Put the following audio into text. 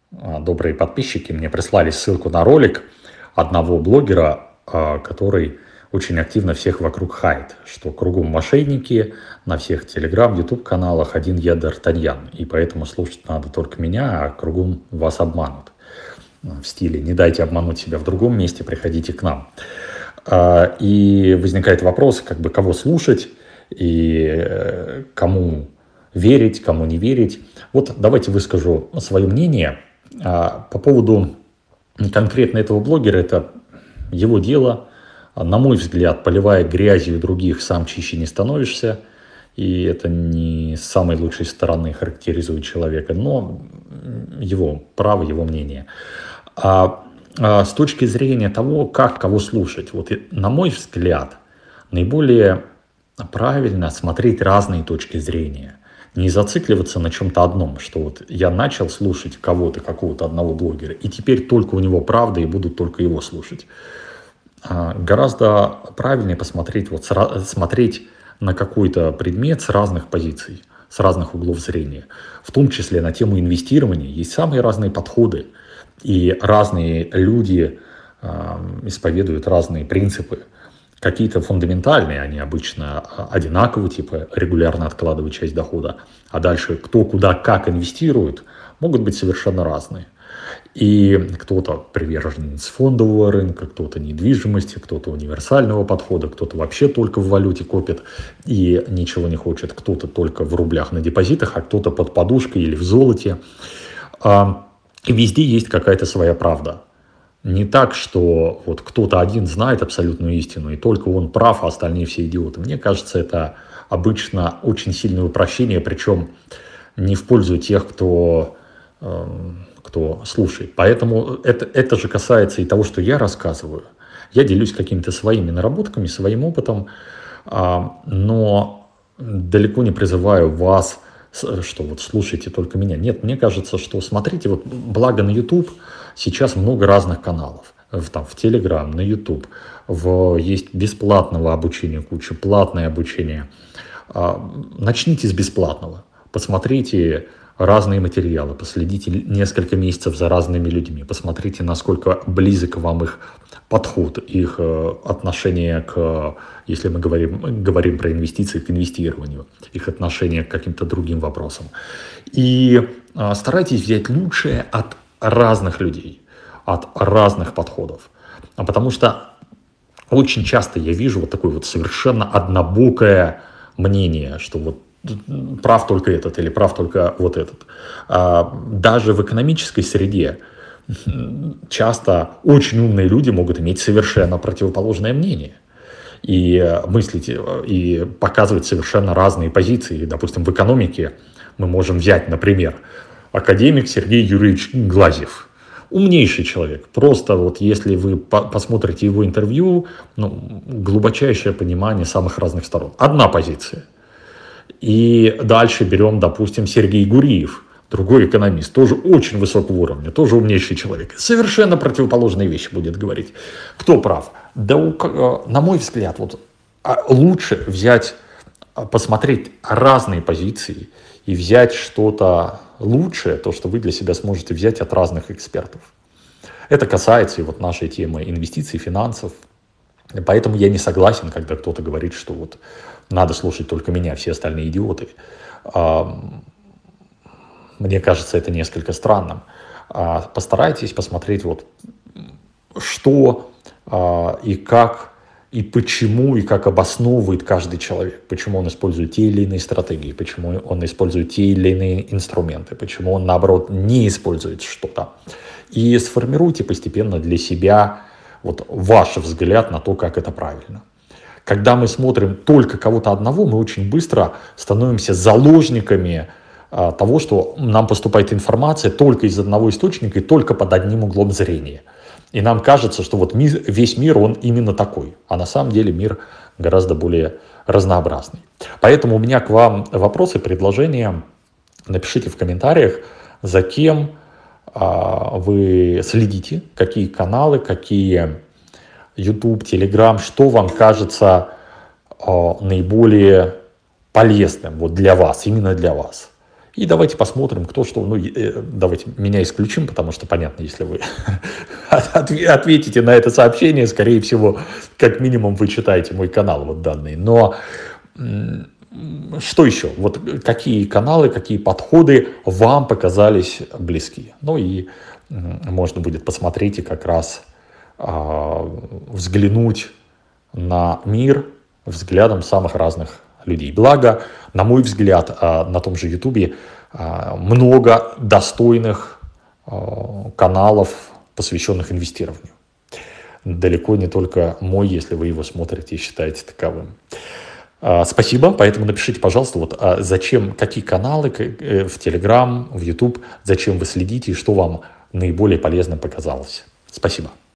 добрые подписчики мне прислали ссылку на ролик одного блогера, который очень активно всех вокруг хаит, что кругом мошенники, на всех телеграм, ютуб каналах один я Д'Артаньян, и поэтому слушать надо только меня, а кругом вас обманут. В стиле «не дайте обмануть себя в другом месте, приходите к нам». И возникает вопрос, кого слушать и кому верить, кому не верить. Вот давайте выскажу свое мнение по поводу конкретно этого блогера. Это его дело. На мой взгляд, поливая грязью других, сам чище не становишься. И это не с самой лучшей стороны характеризует человека, но его право, его мнение. С точки зрения того, как кого слушать, вот на мой взгляд, наиболее правильно смотреть разные точки зрения. Не зацикливаться на чем-то одном, что вот я начал слушать кого-то, какого-то одного блогера, и теперь только у него правда, и буду только его слушать. Гораздо правильнее посмотреть, смотреть на какой-то предмет с разных позиций, с разных углов зрения. В том числе на тему инвестирования есть самые разные подходы. И разные люди исповедуют разные принципы. Какие-то фундаментальные, они обычно одинаковые, типа регулярно откладывать часть дохода. А дальше кто, куда, как инвестирует, могут быть совершенно разные. И кто-то приверженец фондового рынка, кто-то недвижимости, кто-то универсального подхода, кто-то вообще только в валюте копит и ничего не хочет, кто-то только в рублях на депозитах, а кто-то под подушкой или в золоте. И везде есть какая-то своя правда. Не так, что вот кто-то один знает абсолютную истину, и только он прав, а остальные все идиоты. Мне кажется, это обычно очень сильное упрощение, причем не в пользу тех, кто слушает. Поэтому это же касается и того, что я рассказываю. Я делюсь какими-то своими наработками, своим опытом, но далеко не призываю вас, что вот слушайте только меня. Нет, мне кажется, что смотрите, вот благо на YouTube сейчас много разных каналов. В Telegram, на YouTube. Есть бесплатного обучения, куча платное обучение. Начните с бесплатного. Посмотрите разные материалы, последите несколько месяцев за разными людьми, посмотрите, насколько близок вам их подход, их отношение к, если мы говорим про инвестиции, к инвестированию, их отношение к каким-то другим вопросам. И старайтесь взять лучшее от разных людей, от разных подходов. Потому что очень часто я вижу вот такое вот совершенно однобокое мнение, что вот прав только этот или прав только вот этот. Даже в экономической среде часто очень умные люди могут иметь совершенно противоположное мнение и мыслить, и показывать совершенно разные позиции. Допустим, в экономике мы можем взять, например, академик Сергей Юрьевич Глазьев. Умнейший человек. Просто вот если вы посмотрите его интервью, глубочайшее понимание самых разных сторон. Одна позиция. И дальше берем, допустим, Сергей Гуриев, другой экономист, тоже очень высокого уровня, тоже умнейший человек. Совершенно противоположные вещи будет говорить. Кто прав? Да, на мой взгляд, лучше посмотреть разные позиции и взять что-то лучшее, то, что вы для себя сможете взять от разных экспертов. Это касается и вот нашей темы инвестиций, финансов. Поэтому я не согласен, когда кто-то говорит, что вот надо слушать только меня, все остальные идиоты. Мне кажется, это несколько странным. Постарайтесь посмотреть, что и как, и почему, и как обосновывает каждый человек. Почему он использует те или иные стратегии, почему он использует те или иные инструменты, почему он, наоборот, не использует что-то. И сформируйте постепенно для себя ваш взгляд на то, как это правильно. Когда мы смотрим только кого-то одного, мы очень быстро становимся заложниками того, что нам поступает информация только из одного источника и только под одним углом зрения. И нам кажется, что весь мир, он именно такой. А на самом деле мир гораздо более разнообразный. Поэтому у меня к вам вопросы, предложения. Напишите в комментариях, за кем вы следите, какие каналы, какие YouTube, Telegram, что вам кажется наиболее полезным для вас, именно для вас. И давайте посмотрим, кто что. Ну, давайте меня исключим, потому что понятно, если вы ответите на это сообщение, скорее всего, как минимум вы читаете мой канал, вот данные. Но что еще? Вот какие каналы, какие подходы вам показались близки? Ну и можно будет посмотреть и как раз взглянуть на мир взглядом самых разных людей. Благо, на мой взгляд, на том же Ютубе много достойных каналов, посвященных инвестированию. Далеко не только мой, если вы его смотрите и считаете таковым. Спасибо, поэтому напишите, пожалуйста, вот зачем, какие каналы в Telegram, в YouTube, зачем вы следите и что вам наиболее полезно показалось. Спасибо.